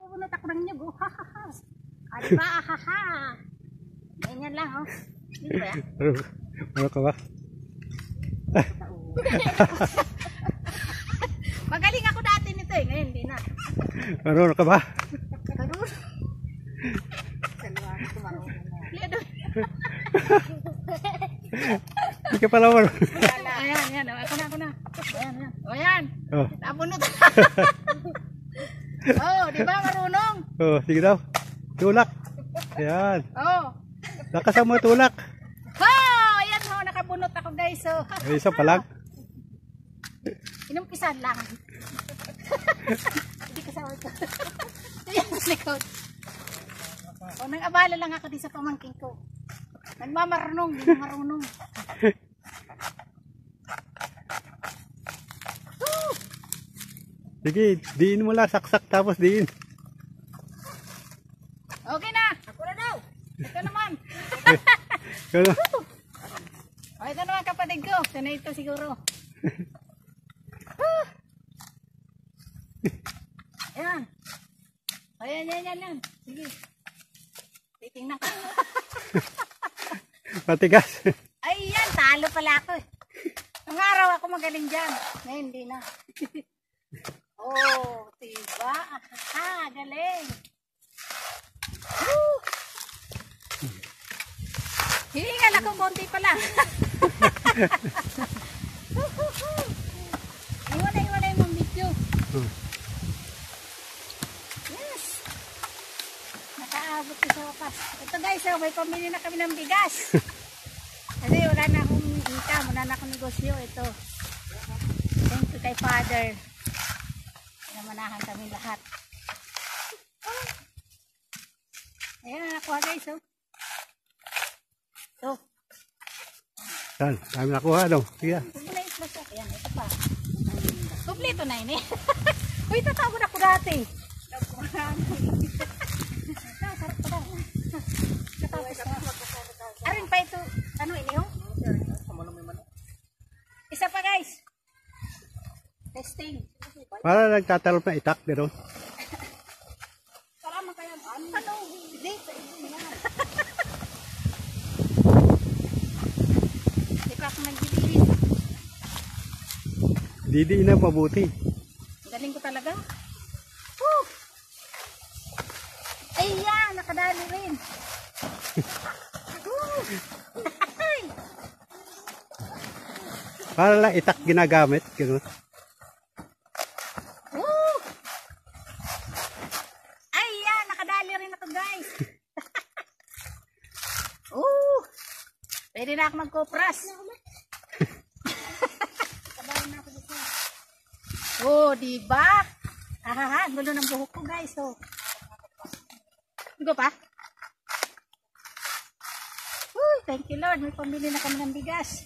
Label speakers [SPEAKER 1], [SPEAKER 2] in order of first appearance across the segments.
[SPEAKER 1] Pupunot ako ng nyug, oh. Ha, ha, ha. Diba, ha, ha. Ganyan lang, oh. Hindi ba yan?
[SPEAKER 2] Ano ka ba?
[SPEAKER 1] Magaling ako dati nito eh. Ngayon, hindi na.
[SPEAKER 2] Ano ka ba?
[SPEAKER 1] Marunong. Salwa ako marunong.
[SPEAKER 2] Hindi ka pala marunong.
[SPEAKER 1] Ayan, ayan. Ako na. Ayan, ayan. O, ayan.
[SPEAKER 2] Oh.
[SPEAKER 1] Napunot. Oh, di ba marunong?
[SPEAKER 2] Oh, sige daw. Tulak. Ayan.
[SPEAKER 1] Oh.
[SPEAKER 2] Lakasan mo tulak.
[SPEAKER 1] Ha! Ayan ho, nakabunot ako guys. So,
[SPEAKER 2] Ay, isa pa lang.
[SPEAKER 1] inumpisan lang. Hindi kasama ito. Ayan, likod. O, nang-abala lang ako di sa pamangking ko. Nagmamarunong, di na marunong.
[SPEAKER 2] Sige, diin mo lang. Saksak tapos diin.
[SPEAKER 1] Okay na. Ako na daw. Ito naman.
[SPEAKER 2] Ano?
[SPEAKER 1] O, ito naman kapatid ko. Ito na ito siguro. Ayan. Ayan. Sige. Titingnan ko.
[SPEAKER 2] Matigas.
[SPEAKER 1] Ayan, talo pala ako eh. Nung araw ako magaling dyan. Ngayon, hindi na. Oh, diba? Ah, galing. Woo! Hihingal ako, konti pa lang. Iwan yung video. Yes. Nakaabot ko sa wakas. Ito guys, may pamili na kami ng bigas. Kasi wala na akong income, wala na akong negosyo. Ito. Thank you kay Father. Namanahan kami lahat. Ayan, nakuha guys. Oh. Ito.
[SPEAKER 2] Saan? Dami nakuha, no? Sige.
[SPEAKER 1] Ito na yung flash. Ayan, ito pa. Kompleto na yun eh. Uy, tatawag ako dati. Sarap pa daw. Arin pa ito. Ano ini oh? Isa pa guys. Testing.
[SPEAKER 2] Para nagtatalop na itak, pero.
[SPEAKER 1] Para makaya ano? Hindi. Hindi pa ako nagdidilis.
[SPEAKER 2] Didiin na mabuti.
[SPEAKER 1] Galing ko talaga. Woo! Ayan, nakadali rin.
[SPEAKER 2] Para lang itak ginagamit, gano'n.
[SPEAKER 1] Woo! Ayan, nakadali rin ako guys. Pwede na ako magkopras. Oh, diba? Hahaha, gulo ng buhok ko guys. Oh. Digo pa? Thank you Lord, may pamili na kami ng bigas.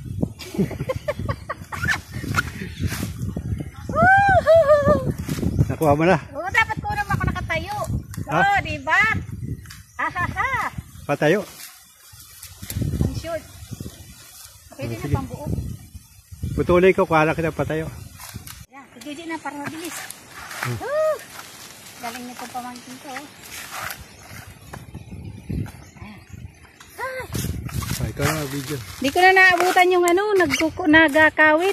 [SPEAKER 2] Nakuha mo na.
[SPEAKER 1] Oh, dapat ko naman ako nakatayo.
[SPEAKER 2] Ha?
[SPEAKER 1] Oh, diba? Hahaha.
[SPEAKER 2] Patayo.
[SPEAKER 1] Ang short. Pwede na
[SPEAKER 2] Sige.
[SPEAKER 1] pang buo.
[SPEAKER 2] Putulin ko, kuha kita patayo.
[SPEAKER 1] Yan, sige na para mabilis. Galing nitong pamangkin ko.
[SPEAKER 2] Oh, ikaw na video.
[SPEAKER 1] Hindi ko na naabutan yung ano, nagkakawit.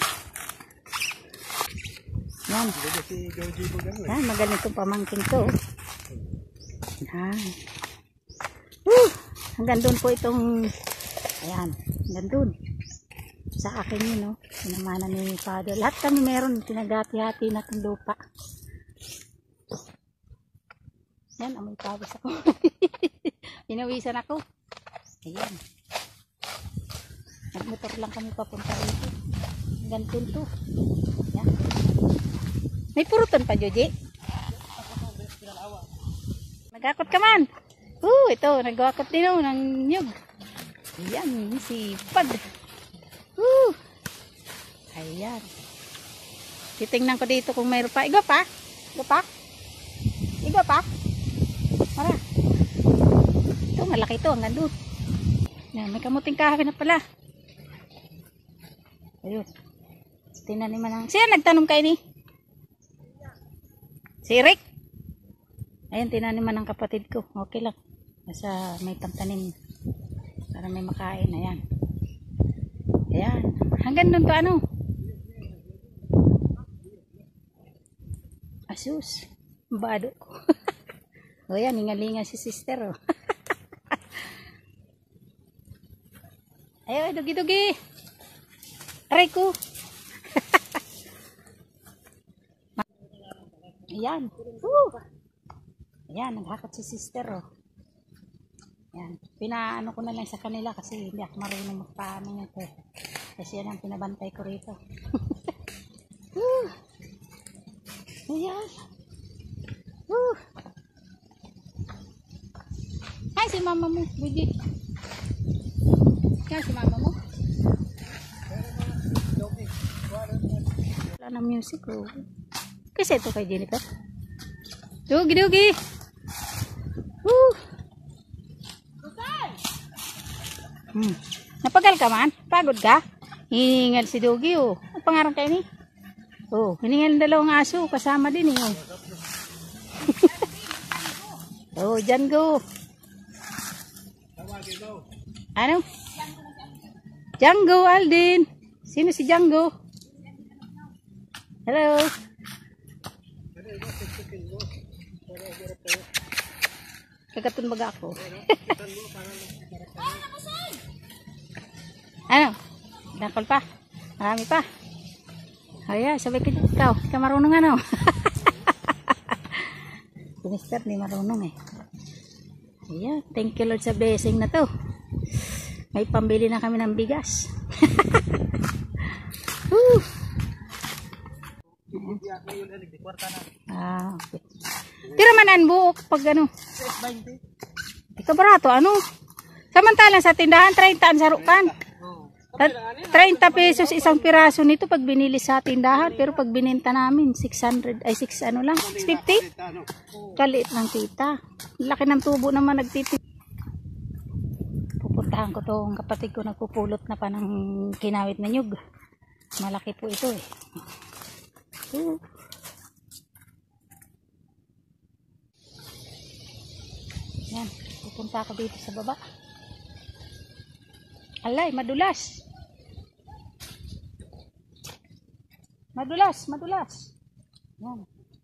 [SPEAKER 1] Yan. Yan, magaling itong pamangkin ko. Yan. Hanggang doon po itong, ayan, hanggang doon. Sa akin yun, no? Sinamanan ni Father. Lahat kami meron, pinagati-hati na itong lupa. Yan, amoy pawis ako. Pinawisan ako. Ayan. Nagmotor lang kami papunta rito. Hanggang doon to. Ayan. May purutan pa, Joji. Nagakot ka man. Ito, nagakot din ng nyug. Ayan, si Pag. Ayan. Titingnan ko dito kung mayroon pa. Igo pa? Mara. Ito, malaki ito. Hanggang doon. Yan, may kamuting kahoy na pala. Ayun. Tinanim man lang. Sino nagtanom kayo ni? Si Rick? Ayan, tinaniman ng kapatid ko. Okay lang. Nasa may pantanim. Para may makain. Ayan. Ayan. Hanggang doon to ano? Asus. Bado ko. O yan, hingalinga si sister. Oh. Ayaw, dugi-dugi. Aray ko. Ayan. Ayan, naghakot si sister. Oh. Ayan. Pinaano ko na lang sa kanila kasi hindi ako marunong magpaano nito. Kasi yan ang pinabantay ko rito. Ayan. Ay, si mama mo, baby. Yan si mama mo. Wala na music, oh. Kasi ito kay Jennifer. Dugi-dugi. Napagal ka man? Pagod ka? Hiningal si Dugi, oh. Ang pangarang kayo ni? Oh, hiningal ng dalawang aso. Kasama din, eh, oh. Oh, Django. Ano? Django, Aldin. Sino si Django? Hello. Kagatun baga ako. Ano? Dakol pa. Marami pa. Ayan, sabay ka dyan. Ikaw marunong ano? Si Mister di marunong eh. Ayan, thank you Lord sa blessing na to. May pambili na kami ng bigas. Okay. Tira manan buok pag ano. Ikaw barato ano? Samantalang sa tindahan 30 ang sarukan. 30 pesos isang piraso nito pag binili sa tindahan, pero pag bininta namin 600 ay 6 ano lang, 650. Kaliit lang kita. Laki ng tubo naman nagtitip. Pupuntahan ko tong kapatid ko, nagpupulot na pa ng kinawit na nyug. Malaki po ito eh. Yan, pupunta ako dito sa baba. Alay, madulas. Madulas. Yan.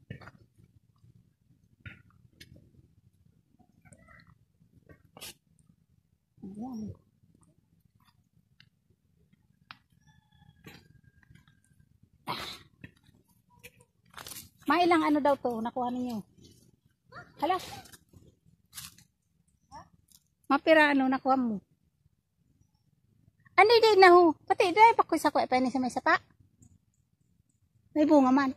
[SPEAKER 1] Yan. Mailang ano daw to, nakuha ninyo. Hala. Mapira ano nakuha mo. Ano din na ho? Pati dahil pa ko sa kuya pa ni sa may sapa. May bunga man.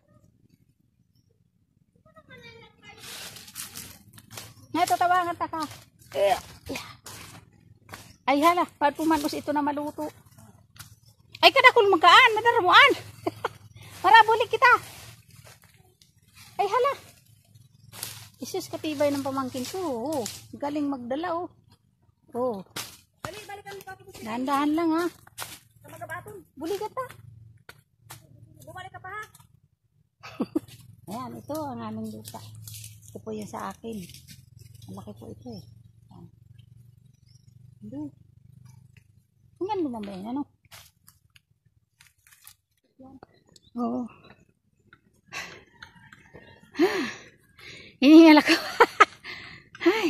[SPEAKER 1] Ngayon tatawangan ta ka. Ay hala, pag pumanos ito na maluto. Ay kadakol magkaan, madaramuan. Marabulik kita. Ay hala. Isus katibay ng pamangkin ko. Oh, galing magdala oh. Oh. Dahan-dahan lang ha. Sa magabaton. Buligat ha. Bumalik ka pa ha. Ayan, ito ang aming lupa. Ito po yung sa akin. Malaki po ito eh. Ayan. Ang ganda naman ba yun, ano? Oo. Hinihingal ako. Ay.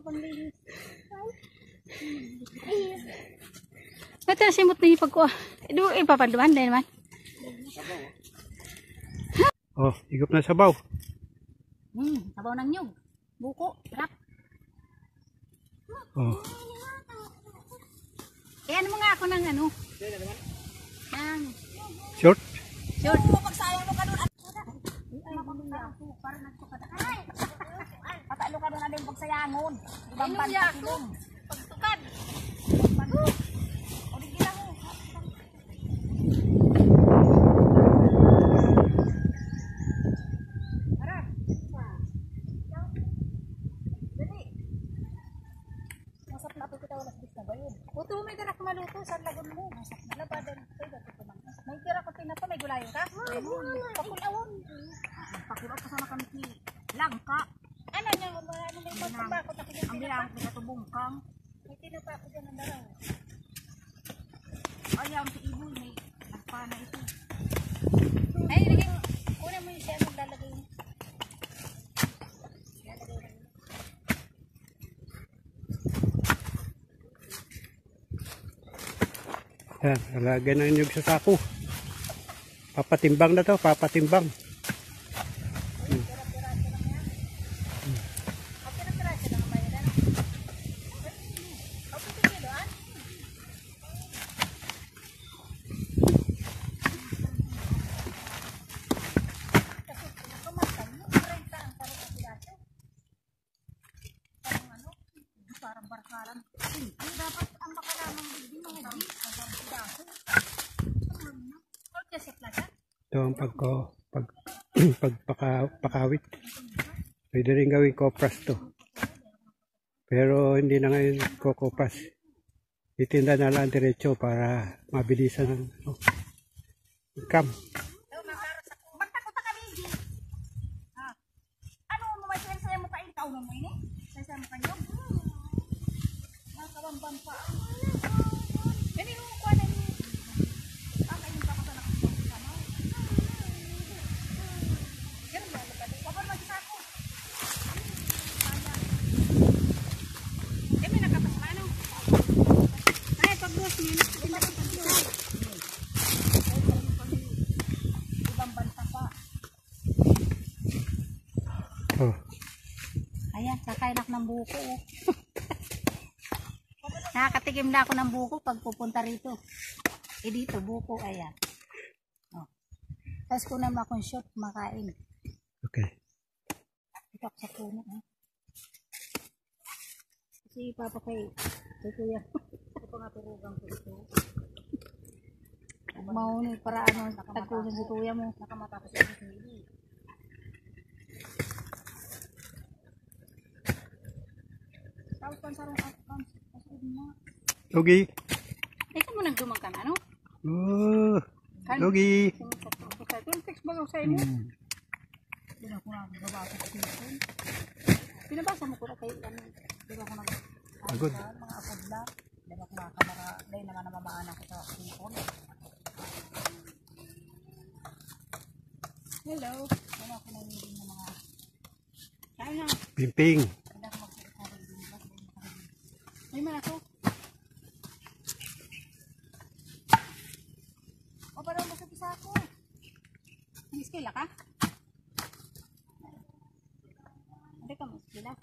[SPEAKER 1] Ba't na simot na yung pagkuha? Ipapanduhan din naman.
[SPEAKER 2] Oh, higop na sabaw.
[SPEAKER 1] Sabaw ng nyug. Buko, rap.
[SPEAKER 2] Oh.
[SPEAKER 1] Eh, ano mo nga ako ng ano? Ng
[SPEAKER 2] Short?
[SPEAKER 1] short. Pagsayang mo ka doon. Para nagtukad. Patalo ka doon na din pagsayangon. Ibang pantilong. Pagtukad. O di gila mo. Harap. Dali. Masap na ako kita walas bis na ba yun? Puto may tira ka maluto sa lagon mo. Masap na labadan. May tira ko tinapa, may gulayo ka? Pakulawon. Pakulawon pa sana kami ki langka. Ano niya, ano may pagpapakot ako dyan.
[SPEAKER 3] Ang bilang pinatubong kang.
[SPEAKER 1] May tinapakot dyan ng daraw.
[SPEAKER 3] Ayaw si Ibo, may nagpana ito.
[SPEAKER 1] Ay, lagay mo. Una mo yung siya maglalagay mo. Lalagay mo.
[SPEAKER 2] Yan, lalagyan ng inyog sa sako. Papatimbang na to, papatimbang.
[SPEAKER 3] Parang barkaran. Ano dapat ang makalamang hindi mga di? Ang daso.
[SPEAKER 2] Ito ang pagpakawit. Pwede rin gawin kopras to. Pero hindi na ngayon kokopras. Itinda na lang diretso para mabilisan ng income.
[SPEAKER 3] Magtakot ka kami. Ano mo may sensaya mo kain ka mo ini? Sensaya mo kanyo? Nakabamban pa. Dali mo ko na ni. Ang ayun pa ko sa nakasama. Yan mo ka di. Kapag magsako. May nakapasma ano?
[SPEAKER 1] Ay, pag-bus niya.
[SPEAKER 3] Ibang bansa pa.
[SPEAKER 2] Oh,
[SPEAKER 1] Ayan, kakain ako ng buko. Oh. Nakakatikim na ako ng buko pag pupunta rito. Dito, buko, ayan. Oh. Tapos ko naman akong shot, makain.
[SPEAKER 2] okay.
[SPEAKER 1] Ito ako sa puno. Eh. Kasi papa kay kuya.
[SPEAKER 3] Ito pa nga turugang ko ito.
[SPEAKER 1] Mauni para ano, tagpusin si kuya mo.
[SPEAKER 3] Nakamatapos yung sili. Tapos pansarong outcomes. Pasod na.
[SPEAKER 2] Logi.
[SPEAKER 1] Ikaw mo nagdumang ka na, no?
[SPEAKER 2] Oh, Logi.
[SPEAKER 1] Yung text ba sa inyo?
[SPEAKER 3] Hindi na ako nagabasa sa cellphone.
[SPEAKER 1] Pinabasa mo ko na kayo. Ano?
[SPEAKER 3] Hindi na ako
[SPEAKER 2] Agod.
[SPEAKER 3] mga apodla. Hindi na ako nakakamara. Dahil naman namamaan ako sa cellphone.
[SPEAKER 1] Hello.
[SPEAKER 3] Wala ako nangiling ng mga
[SPEAKER 1] Kain na.
[SPEAKER 2] Pimping.
[SPEAKER 3] hindi ako magsalita rin din.
[SPEAKER 1] May man ako.
[SPEAKER 3] O parang mo sa pisa ako.
[SPEAKER 1] Miskila ka? Hindi ka miskila.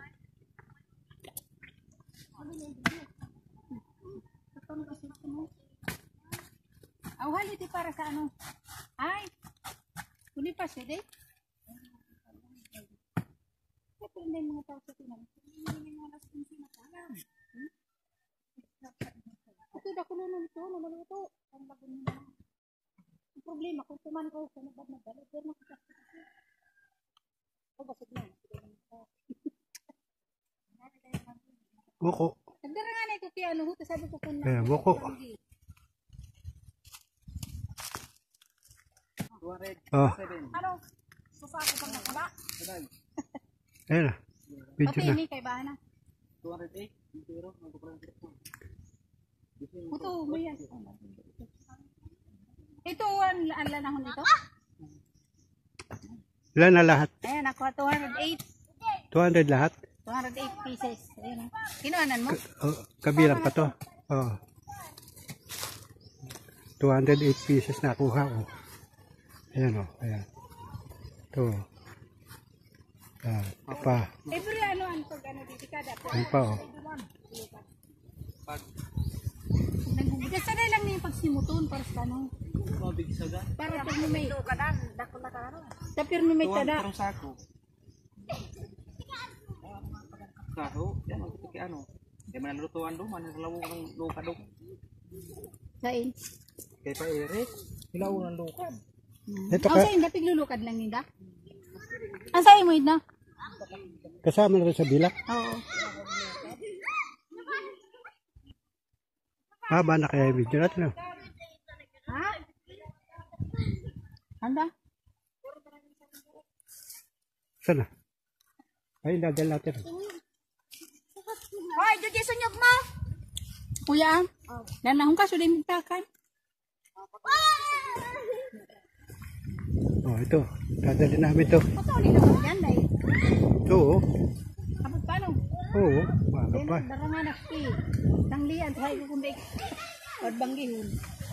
[SPEAKER 1] Ito kasi ito mo. Aw, haliti para sa ano? Ay! Kuni pa siya, day? Ito hindi mga tao sa tinan. Hindi mga alas kong sinakalam. Ito, dako na nito, namaluto. Ang bago nila. Ang problema, kung tuman ko sa nabad na dala, pero makasakit ako. O, basig na.
[SPEAKER 2] Buko.
[SPEAKER 1] Nagdara nga na ito kaya ano, huto sabi ko kung
[SPEAKER 2] Ayan, buko. Oh,
[SPEAKER 3] Ano? Susa ako pang nakaba?
[SPEAKER 2] ayan na. Video
[SPEAKER 1] pati
[SPEAKER 2] na.
[SPEAKER 1] ini kay Bahana.
[SPEAKER 3] 208.
[SPEAKER 1] Huto, may yan. Ito, ang lanahon nito.
[SPEAKER 2] Ilan na lahat?
[SPEAKER 1] Ayan, ako 208.
[SPEAKER 2] 200 lahat?
[SPEAKER 1] 208 pieces. Ayan. Kinuanan mo?
[SPEAKER 2] Oh, kabilang pa to. Oh. 208 pieces na kuha ko. Ayan o, ayan. Ito. Ayan, pa.
[SPEAKER 1] Every ano, ang pag ano, didikada.
[SPEAKER 2] Ayan pa o.
[SPEAKER 1] Basta na lang niya yung pagsimuton para sa ano. Para pag may,
[SPEAKER 3] Kadan, dako na ka ano.
[SPEAKER 1] tapir may tada.
[SPEAKER 4] Sako. Kaho, yan ang kaya ano. Kaya manlutuan do, manlawong ng luka do.
[SPEAKER 1] Sain.
[SPEAKER 4] Kaya pa ere, hilaw ng luka.
[SPEAKER 2] Ito
[SPEAKER 1] Ang
[SPEAKER 2] ka,
[SPEAKER 1] sain, dapig lulukad lang nila. Ang sain mo na?
[SPEAKER 2] kasama na rin sa bilak.
[SPEAKER 1] Oo.
[SPEAKER 2] Haba na kaya yung video natin.
[SPEAKER 1] Ha? Anda?
[SPEAKER 2] Sana? Ay, dadal natin.
[SPEAKER 3] Hoy, doon yung sunyog mo.
[SPEAKER 1] Kuya, nanahong ka, sudah mintakan.
[SPEAKER 2] Oh, ito. Dadalhin namin ito.
[SPEAKER 1] Pagkauli naman yan, dahil.
[SPEAKER 2] Ito, oh.
[SPEAKER 1] Kapag paano?
[SPEAKER 2] Oo, baka pa.
[SPEAKER 1] Darangan na si. Tanglian, tayo kukunday. At banggihon.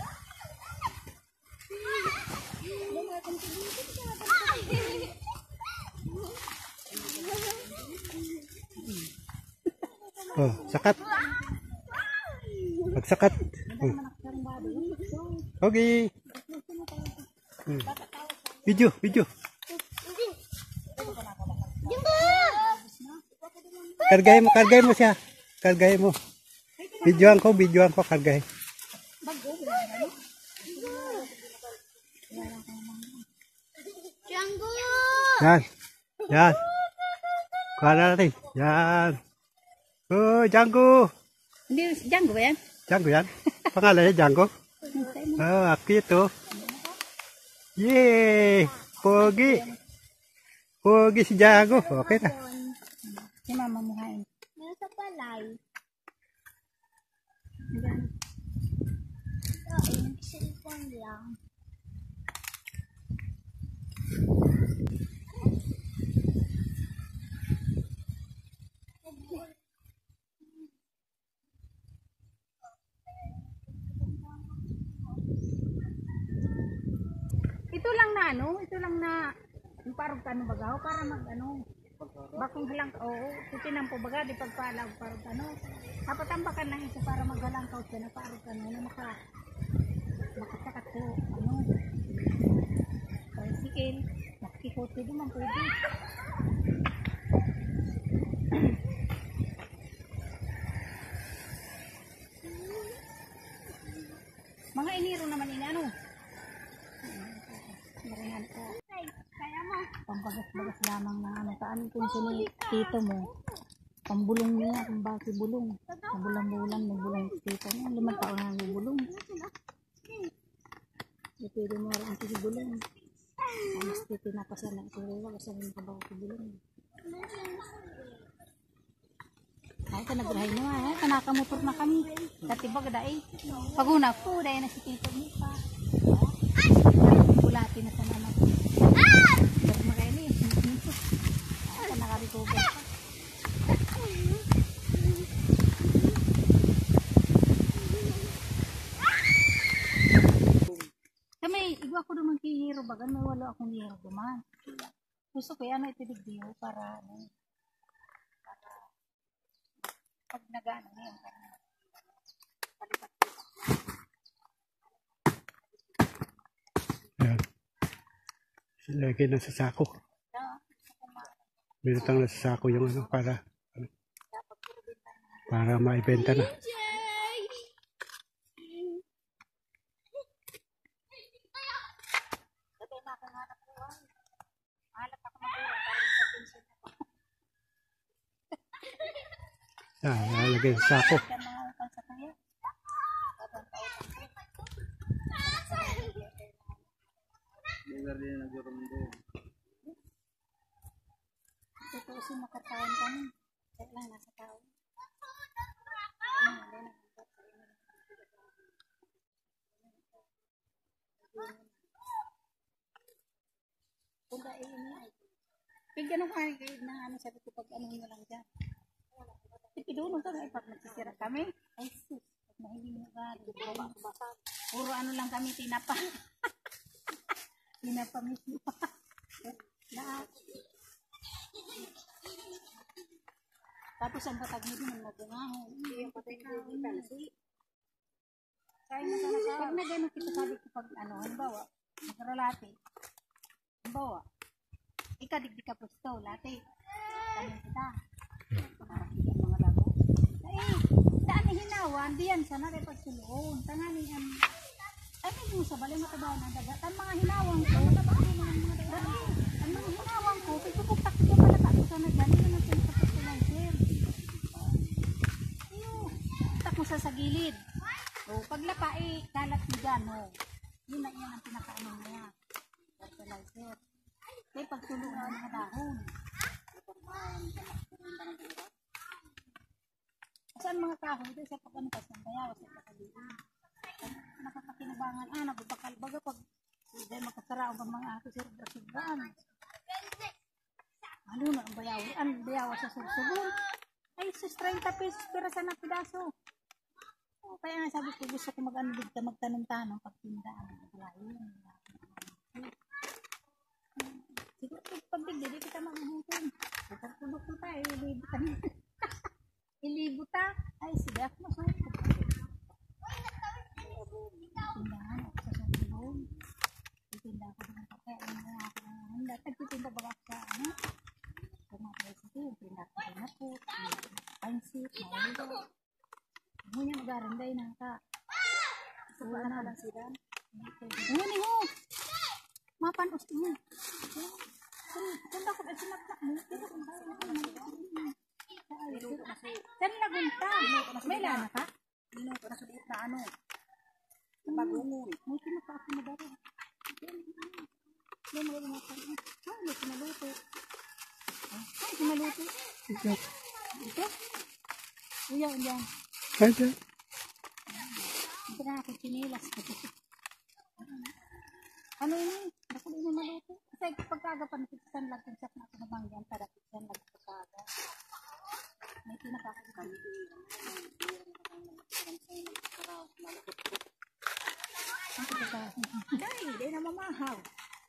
[SPEAKER 2] Oh, sakat. Pagsakat. Okay. Video, video. Kargay mo siya. Kargay mo. Videoan ko, kargay.
[SPEAKER 3] Django!
[SPEAKER 2] Yan. Yan. Kuha na natin. Yan. Oh, Django.
[SPEAKER 1] Hindi, Django ba yan?
[SPEAKER 2] Django yan. Pangalan niya Django. Oh, akit oh. Yay! Pogi. Pogi si Django. Okay na.
[SPEAKER 1] Si mama mo hain.
[SPEAKER 3] Nasa palay. Cellphone lang.
[SPEAKER 1] Ito lang na yung parang kano bagaw para mag ano. Bakong halang oo, titinam po baga di pagpalaw parang ano. Napatambakan lang ito para maghalang ka siya na parang ano na makasakat ko ano. Tricycle, nakikoti din man pwede. Mga iniro naman ini ano. Maringan ko.
[SPEAKER 3] Kaya mo.
[SPEAKER 1] Pambagas-bagas lamang na ano. Taan kung sino tito mo. Pambulong niya, pambaki bulong. Pabulang-bulang, may bulong tito mo. 5 taon na may bulong. Pwede mo rin ang bulong. Mas tito na pasan na ito. Basta rin kabaw ko bulong. Ay, ito nagrahay mo ha. Ito nakamotor na kami. Katibag dahil. Paguna po, dahil na si tito mo pa. Bulati na sa naman. Ba't makaili? Ito nakarikover pa. Kami, igwa ko naman kihiro bagan. May wala akong hiro duman. Gusto ko yan, ito digdiyo para ano. Pag nag-ano yan, palipat ko.
[SPEAKER 2] Yan. Lagay na sa sako. Binutang na sa sako yung ano para maibenta na. Lalagay sa sako.
[SPEAKER 1] Ito kasi makataon kami. Kaya lang nasa tao. Kung ba ini ay. Pag ganun ka na ano sabi ko pag ano mo lang dyan. Ipidulong ka nga pag nagsisira kami. Ay sus. Pag mahiling mo ka. Puro ano lang kami tinapa. Tinapa mismo pa. Lahat. Tapos ang katag mo din ang nagungahon. Yung patay na yung talsi. Kaya na sana sa pag nagano kita sabi ko pag ano, halimbawa, nagralate. Halimbawa, ikadigdi ka pusto, late. Kanin kita. Pangarakita mga lago. Daan hinawan, diyan sana rin pagsuloon. Tanganin yan. Ay, mo sa balay matabaw na dagat. Ang mga hinawang ko, ang mga hinawang ko, pagpupuktak ko pala tako sana dyan. Hindi naman siya sa tak mo sa gilid. O, paglapa kalat mo dyan. O. Yun na yan ang pinakaano niya. Fertilizer. Kaya pagsulong ng mga dahon. Saan mga kahoy? Ito sa pagkanukas ng bayaw, sa pagkaliin. Nakapakinabangan, nabubakal baga pag dahil magkasaraang pang mga ato sir, brasigan. Ano na ang bayaw? Ang bayaw sa sursubon. Ay, sus, 30 pesos pira sa napidaso. Kaya nga sabi ko, gusto ko mag-ano dito, magtanong-tanong pag tindaan. Siguro pag di kita maghuhutin. Pagkatulog ko tayo, ilibutan. Ilibutan. Ay, sige ako masukot. Tindahan ako sa surbon. Titinda ako ng kape. Nagtitinda ba ako sa ano? Kumatay sa ito. Tinda ako sa napot. Pansit. Maulo. Muna mag-aranday na ka. Wala na lang sila. Muna ho. Mapanos mo. Kanda ko na sinaknak mo. Saan lagunta? May lana ka?
[SPEAKER 3] Minuto na sulit na ano. Bagungon.
[SPEAKER 1] May kinakaako na dara. May mga lumapan. Ay, may sinaluto. Ay, sinaluto. Ito? Uya, yan.
[SPEAKER 2] Ay, dyan.
[SPEAKER 1] Ito na ako chinilas. Ano yun? Ako din yung maluto. Kasi pagkagapan, pisan lang kung sak na ako nabangyan. Para pisan lang pagkaga. May kinakaako na kami. Dahil na mamahaw.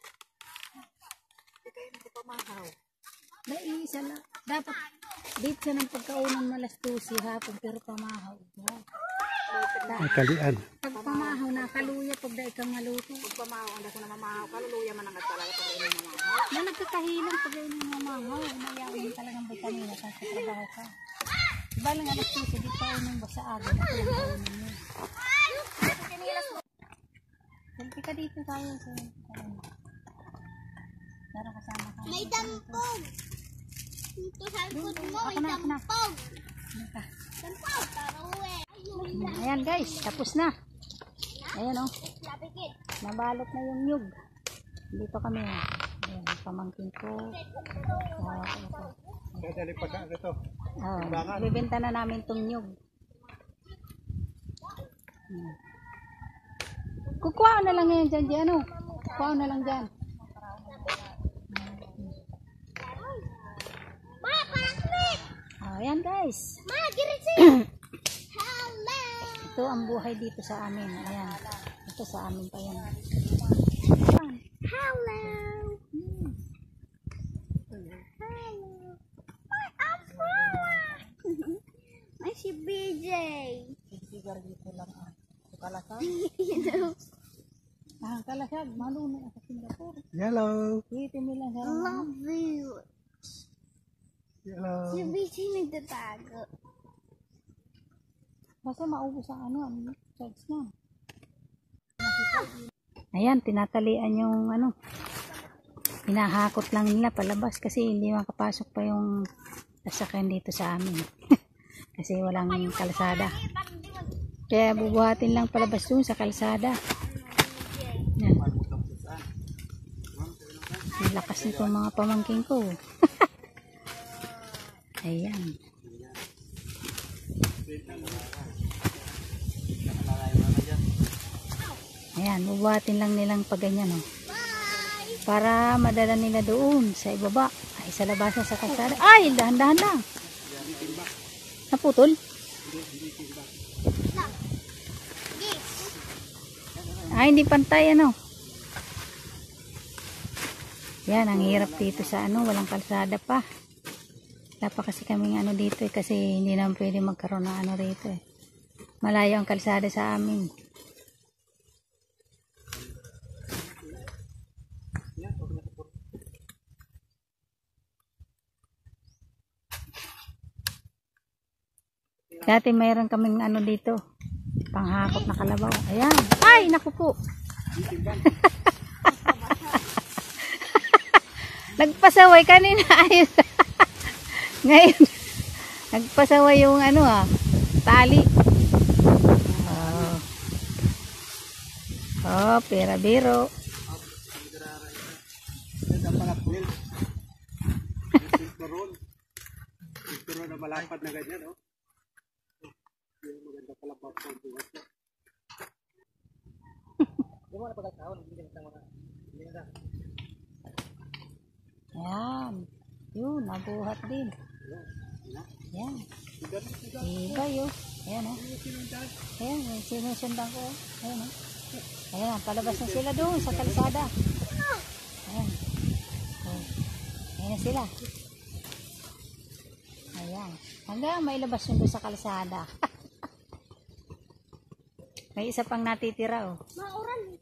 [SPEAKER 3] Hindi pa mahaw.
[SPEAKER 1] Naisa lang. Dapat date siya ng pagkaunang malas 12 hapon pero pamahaw.
[SPEAKER 2] Matalian.
[SPEAKER 1] Pag pamahaw na kaluya pag dahil kang maluto.
[SPEAKER 3] Pag pamahaw, anda ko na mamahaw. Kaluluya man ang talaga pag ino mamahaw.
[SPEAKER 1] Na nagkakahilang pag dahil ng mamahaw. Mayawin mo talagang vitamina sa trabaho ka. Diba lang alas 12, di pa unang basa agad. Ako lang kaunan mo. Selfie ka dito tayo sa para kasama ka.
[SPEAKER 5] May dampog. Dito sa likod mo, may
[SPEAKER 1] Ako na.
[SPEAKER 5] dampog.
[SPEAKER 1] Naka.
[SPEAKER 5] Dampog, para uwi.
[SPEAKER 1] Ayan guys, tapos na. Ayan oh,
[SPEAKER 5] Lapikit.
[SPEAKER 1] nabalot na yung nyug. Dito kami. Ayan, pamangkin ko.
[SPEAKER 2] Dali pa ka ito.
[SPEAKER 1] Bibenta na namin itong nyug. Kukuha na lang ngayon dyan, dyan ano? Kukuha na lang dyan.
[SPEAKER 5] Ma, paklik!
[SPEAKER 1] Ayan guys.
[SPEAKER 5] Ma, girisi! Hello!
[SPEAKER 1] Ito ang buhay dito sa amin. Ayan. Ito sa amin pa yan.
[SPEAKER 5] Hello! Hello! Ay, ampawa! Ay, si BJ!
[SPEAKER 1] Sigar dito lang. Kalasag. Kalasag. Malunod sa Singapore.
[SPEAKER 2] Yellow.
[SPEAKER 1] Dito nila sa
[SPEAKER 5] Love you!
[SPEAKER 2] Yellow.
[SPEAKER 5] Si BJ nagtatago.
[SPEAKER 1] Basta maubos ang ano, charge na. Ayan, tinatalian yung ano. Hinahakot lang nila palabas kasi hindi makapasok pa yung sasakyan dito sa amin. Kasi walang kalsada. Kaya bubuhatin lang palabas dun sa kalsada. Yan. Ang lakas nitong mga pamangking ko. Ayan. Ayan, bubuhatin lang nilang pag ganyan, oh. Para madala nila doon sa ibaba. Ay, sa labasan sa kalsada. Ay, dahan-dahan lang. Naputol? Ay, hindi pantay, ano. Yan, ang hirap dito sa ano, walang kalsada pa. Wala pa kasi kaming ano dito eh, kasi hindi naman pwede magkaroon ng ano rito eh. Malayo ang kalsada sa amin. Dati mayroon kaming ano dito, panghakot na kalabaw. Ayan. Ay, naku po. Nagpasaway kanina. Ayos. Ngayon, nagpasaway yung ano tali. Oh, pera-biro.
[SPEAKER 2] malapad na ganyan, oh. Yung maganda pala pa po.
[SPEAKER 4] Yung mga pagkakataon, hindi na mga
[SPEAKER 1] Yan. Yun, nabuhat din. Yan. Iba yun. Ayan, oh. Ayan, sinusundan ko. Ayan, oh. Ayan, palabas na sila doon sa kalsada. Ayan. Oh. Ayan na sila. Ayan. Hanggang may labas yun doon sa kalsada. May isa pang natitira, oh.
[SPEAKER 5] Mauran.